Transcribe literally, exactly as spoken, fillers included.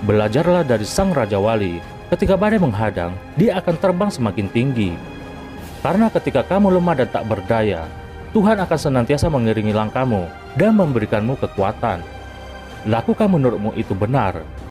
Belajarlah dari sang Raja Wali, ketika badai menghadang, dia akan terbang semakin tinggi. Karena ketika kamu lemah dan tak berdaya, Tuhan akan senantiasa mengiringi langkahmu dan memberikanmu kekuatan. Lakukan menurutmu itu benar,